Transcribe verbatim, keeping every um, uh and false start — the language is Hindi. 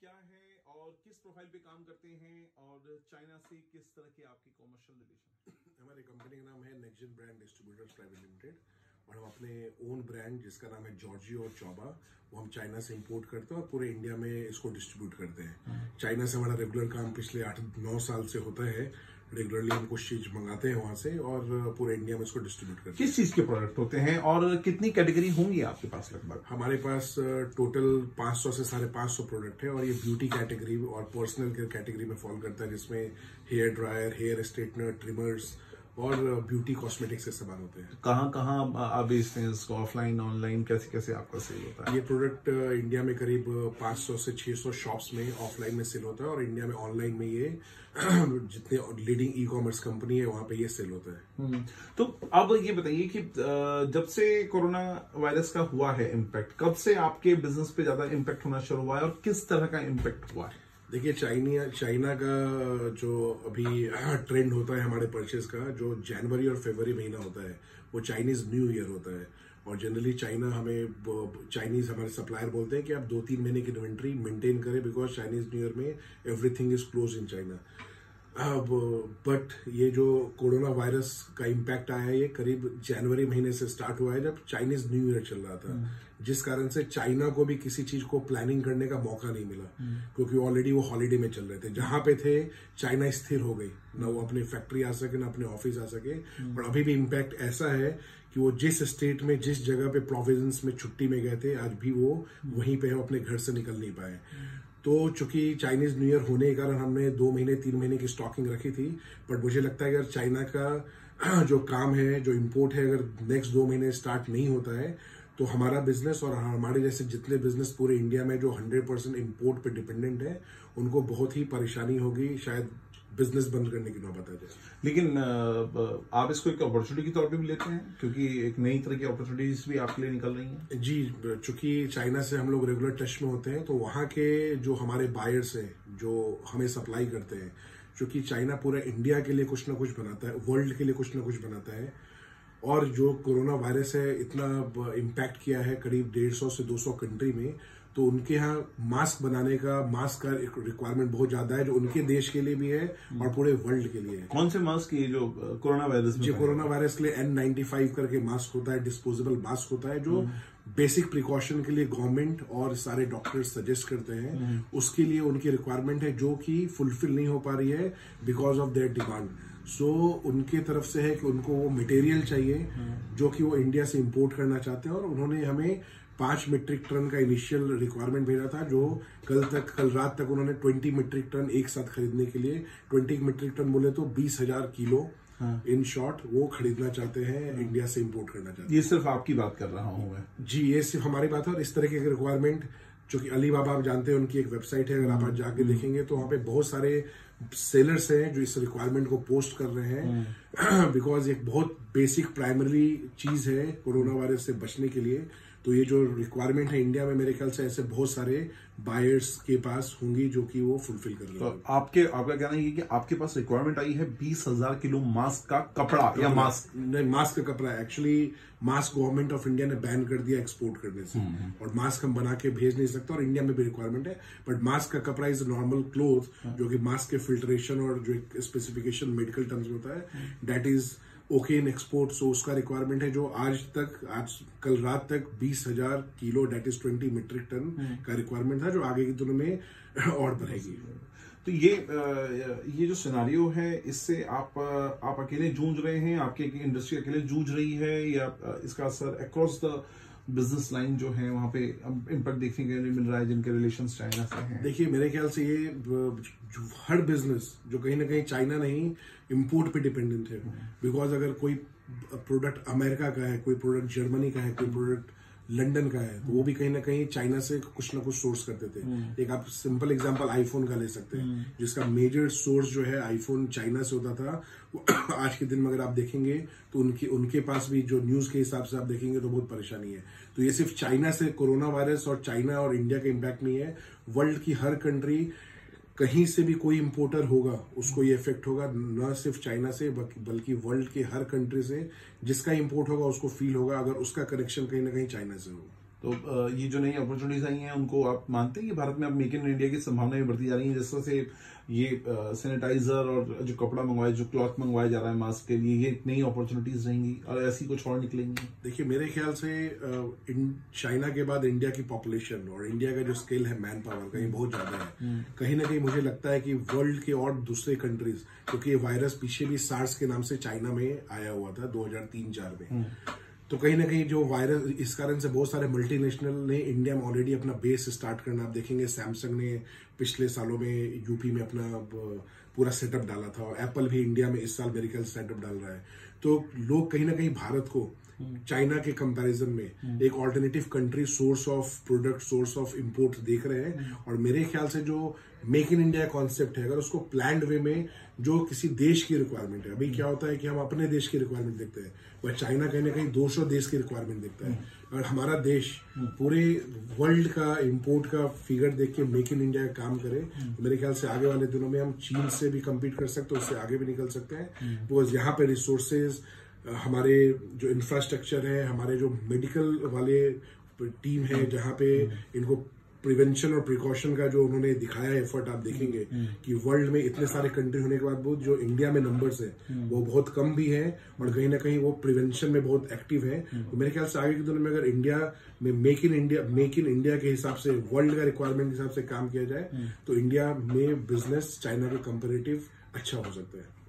क्या है और किस प्रोफाइल पे काम करते हैं और चाइना से किस तरह के आपकी कॉमर्शियल रिलेशन? हमारी कंपनी का नाम है next brand distributors private limited और हम अपने ओन ब्रांड जिसका नाम है जॉर्जियो और चौबा वो हम चाइना से इंपोर्ट करते हैं और पूरे इंडिया में इसको डिस्ट्रीब्यूट करते हैं। चाइना से हमारा रेगुलर काम पिछले आठ नौ साल से होता है। रेगुलरली हम कुछ चीज मंगाते हैं वहां से और पूरे इंडिया में इसको डिस्ट्रीब्यूट करते हैं। किस चीज के प्रोडक्ट होते हैं और कितनी कैटेगरी होंगी आपके पास? लगभग हमारे पास टोटल पाँच सौ से साढ़े पाँच सौ प्रोडक्ट है और ये ब्यूटी कैटेगरी और पर्सनल केयर कैटेगरी में फॉल करता है, जिसमें hair dryer, hair straightener, trimmers और ब्यूटी कॉस्मेटिक्स से सामान होते हैं। कहाँ कहाँ आप बेचते हैं इसको? ऑफलाइन, ऑनलाइन, कैसे कैसे आपका सेल होता है? ये प्रोडक्ट इंडिया में करीब पाँच सौ से छह सौ शॉप्स में ऑफलाइन में सेल होता है और इंडिया में ऑनलाइन में ये जितने लीडिंग ई कॉमर्स कंपनी है वहां पे ये सेल होता है। तो अब ये बताइए कि जब से कोरोना वायरस का हुआ है इम्पैक्ट, कब से आपके बिजनेस पे ज्यादा इम्पैक्ट होना शुरू हुआ है और किस तरह का इम्पैक्ट हुआ है? देखिए, चाइना चाइना का जो अभी ट्रेंड होता है हमारे परचेज का, जो जनवरी और फरवरी महीना होता है वो चाइनीज न्यू ईयर होता है और जनरली चाइना हमें चाइनीज हमारे सप्लायर बोलते हैं कि आप दो तीन महीने की इन्वेंट्री मेंटेन करें बिकॉज चाइनीज न्यू ईयर में everything is close in China. अब बट ये जो कोरोना वायरस का इम्पैक्ट आया है ये करीब जनवरी महीने से स्टार्ट हुआ है जब चाइनीज न्यू ईयर चल रहा था, जिस कारण से चाइना को भी किसी चीज को प्लानिंग करने का मौका नहीं मिला क्योंकि ऑलरेडी वो हॉलीडे में चल रहे थे। जहां पे थे चाइना स्थिर हो गई, ना वो अपनी फैक्ट्री आ सके ना अपने ऑफिस आ सके। और अभी भी इम्पैक्ट ऐसा है कि वो जिस स्टेट में जिस जगह पे प्रोविडेंस में छुट्टी में गए थे आज भी वो वहीं पे है, अपने घर से निकल नहीं पाए। तो चूंकि चाइनीज न्यू ईयर होने के कारण हमने दो महीने तीन महीने की स्टॉकिंग रखी थी, बट मुझे लगता है कि अगर चाइना का जो काम है, जो इम्पोर्ट है, अगर नेक्स्ट दो महीने स्टार्ट नहीं होता है तो हमारा बिजनेस और हमारे जैसे जितने बिजनेस पूरे इंडिया में जो हंड्रेड परसेंट इम्पोर्ट पे डिपेंडेंट है उनको बहुत ही परेशानी होगी, शायद बिजनेस बंद करने की नौबत आ जाए। लेकिन आप इसको एक अपॉर्चुनिटी के तौर पे भी लेते हैं क्योंकि एक नई तरह की अपॉर्चुनिटीज भी आपके लिए निकल रही हैं? जी, चूंकि चाइना से हम लोग रेगुलर टच में होते हैं तो वहाँ के जो हमारे बायर्स हैं जो हमें सप्लाई करते हैं, चूंकि चाइना पूरा इंडिया के लिए कुछ ना कुछ बनाता है, वर्ल्ड के लिए कुछ ना कुछ बनाता है और जो कोरोना वायरस है इतना इम्पैक्ट किया है करीब डेढ़ सौ से दो सौ कंट्री में, तो उनके यहाँ मास्क बनाने का मास्क का रिक्वायरमेंट बहुत ज्यादा है जो उनके देश के लिए भी है और पूरे वर्ल्ड के लिए है। कौन से मास्क? ये जो कोरोना वायरस जो कोरोना वायरस के लिए एन नाइन्टी फाइव करके मास्क होता है, डिस्पोजेबल मास्क होता है जो बेसिक प्रिकॉशन के लिए गवर्नमेंट और सारे डॉक्टर्स सजेस्ट करते हैं, उसके लिए उनकी रिक्वायरमेंट है जो कि फुलफिल नहीं हो पा रही है because of their demand. So so, उनके तरफ से है कि उनको वो मटेरियल चाहिए जो कि वो इंडिया से इंपोर्ट करना चाहते हैं और उन्होंने हमें पांच मीट्रिक टन का इनिशियल रिक्वायरमेंट भेजा था जो कल तक कल रात तक उन्होंने ट्वेंटी मीट्रिक टन एक साथ खरीदने के लिए, ट्वेंटी मीट्रिक टन बोले तो बीस हजार किलो इन शॉर्ट वो खरीदना चाहते हैं, इंडिया से इंपोर्ट करना चाहते हैं। ये सिर्फ आपकी बात कर रहा हूँ मैं? जी, ये सिर्फ हमारी बात है और इस तरह की रिक्वायरमेंट जो कि अलीबाबा आप जानते हैं उनकी एक वेबसाइट है, अगर आप आज जाके देखेंगे तो वहाँ पे बहुत सारे सेलर्स हैं जो इस रिक्वायरमेंट को पोस्ट कर रहे हैं बिकॉज एक बहुत बेसिक प्राइमरी चीज है कोरोना वायरस से बचने के लिए। तो ये जो रिक्वायरमेंट है इंडिया में मेरे ख्याल से ऐसे बहुत सारे बायर्स के पास होंगी जो कि वो फुलफिल कर रहे हैं। तो आपके आपका कहना है कि आपके पास रिक्वायरमेंट आई है बीस हजार किलो मास्क का कपड़ा या मास्क? नहीं, मास्क का कपड़ा। Actually mask government of India ने बैन कर दिया एक्सपोर्ट करने से और मास्क हम बना के भेज नहीं सकते और इंडिया में भी रिक्वायरमेंट है, बट मास्क का कपड़ा इज नॉर्मल क्लोथ जो कि मास्क के फिल्ट्रेशन और जो एक स्पेसिफिकेशन मेडिकल टर्म्स में होता है that is okay in export. So उसका रिक्वायरमेंट है जो आज तक आज कल रात तक बीस हजार kilo that is twenty metric ton का रिक्वायरमेंट था जो आगे के दिनों में और बढ़ेगी। तो ये ये जो सिनारियो है इससे आप आप अकेले जूझ रहे हैं, आपकी इंडस्ट्री अकेले जूझ रही है या इसका असर अक्रॉस द बिजनेस लाइन जो है वहां पे इम्पैक्ट देखने के लिए मिल रहा है जिनके रिलेशंस चाइना से हैं? देखिए, मेरे ख्याल से ये हर बिजनेस जो कहीं ना कहीं चाइना नहीं इंपोर्ट पे डिपेंडेंट है बिकॉज अगर कोई प्रोडक्ट अमेरिका का है, कोई प्रोडक्ट जर्मनी का है, कोई प्रोडक्ट लंदन का है तो वो भी कहीं ना कहीं चाइना से कुछ ना कुछ सोर्स करते थे। एक आप सिंपल एग्जांपल आईफोन का ले सकते हैं जिसका मेजर सोर्स जो है आईफोन चाइना से होता था। आज के दिन में अगर आप देखेंगे तो उनकी उनके पास भी जो न्यूज के हिसाब से आप देखेंगे तो बहुत परेशानी है। तो ये सिर्फ चाइना से कोरोना वायरस और चाइना और इंडिया का इम्पैक्ट नहीं है, वर्ल्ड की हर कंट्री कहीं से भी कोई इंपोर्टर होगा उसको ये इफेक्ट होगा, न सिर्फ चाइना से बल्कि वर्ल्ड के हर कंट्री से जिसका इंपोर्ट होगा उसको फील होगा अगर उसका कनेक्शन कहीं ना कहीं चाइना से हो। तो ये जो नई अपॉर्चुनिटीज आई हैं उनको आप मानते हैं कि भारत में अब मेक इन इंडिया की संभावनाएं बढ़ती जा रही हैं, जिस तरह से ये सैनिटाइजर और जो कपड़ा मंगवाए, जो क्लॉथ मंगवाया जा रहा है मास्क के लिए, ये नई अपॉर्चुनिटीज रहेंगी और ऐसी कुछ और निकलेंगी? देखिए मेरे ख्याल से चाइना के बाद इंडिया की पॉपुलेशन और इंडिया का जो स्केल है मैन पावर का, ये बहुत ज्यादा है। कहीं ना कहीं मुझे लगता है कि वर्ल्ड के और दूसरे कंट्रीज, क्योंकि ये वायरस पीछे भी सार्स के नाम से चाइना में आया हुआ था दो हज़ार तीन चार में, तो कहीं ना कहीं जो वायरस, इस कारण से बहुत सारे मल्टीनेशनल ने इंडिया में ऑलरेडी अपना बेस स्टार्ट करना, आप देखेंगे सैमसंग ने पिछले सालों में यूपी में अपना पूरा सेटअप डाला था और एप्पल भी इंडिया में इस साल मेरे ख्याल सेटअप डाल रहा है। तो लोग कहीं ना कहीं भारत को चाइना के कंपैरिजन में एक alternative country, source of product, source of import देख रहे हैं। और मेरे ख्याल से जो मेक इन इंडिया कॉन्सेप्ट है, अगर उसको प्लान्ड वे में जो किसी देश की रिक्वायरमेंट है, अभी क्या होता है कि हम अपने देश की रिक्वायरमेंट देखते हैं, वह चाइना कहीं ना कहीं दूसरों देश की रिक्वायरमेंट देखता है। और हमारा देश पूरे वर्ल्ड का इंपोर्ट का फिगर देख के मेक इन इंडिया का काम करे, तो मेरे ख्याल से आगे वाले दिनों में हम चीन से भी कम्पीट कर सकते हैं, उससे आगे भी निकल सकते हैं। बिकॉज यहाँ पे रिसोर्सेज, हमारे जो इंफ्रास्ट्रक्चर है, हमारे जो मेडिकल वाले टीम है, जहाँ पे इनको प्रिवेंशन और प्रिकॉशन का जो उन्होंने दिखाया है एफर्ट, आप देखेंगे कि वर्ल्ड में इतने सारे कंट्री होने के बाद बहुत जो इंडिया में नंबर्स है वो बहुत कम भी है और कहीं ना कहीं वो प्रिवेंशन में बहुत एक्टिव है। तो मेरे ख्याल से आगे के दिनों में अगर इंडिया में make in India make in India के हिसाब से, वर्ल्ड का रिक्वायरमेंट के हिसाब से काम किया जाए, तो इंडिया में बिजनेस चाइना के कंपेरेटिव अच्छा हो सकता है।